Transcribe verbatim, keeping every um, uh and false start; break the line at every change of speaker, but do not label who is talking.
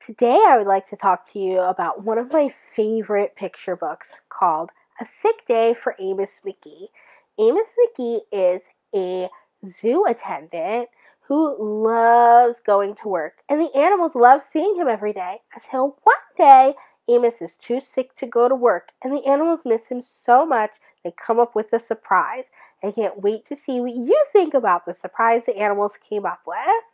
Today I would like to talk to you about one of my favorite picture books called A Sick Day for Amos McGee. Amos McGee is a zoo attendant who loves going to work, and the animals love seeing him every day until one day Amos is too sick to go to work, and the animals miss him so much they come up with a surprise. I can't wait to see what you think about the surprise the animals came up with.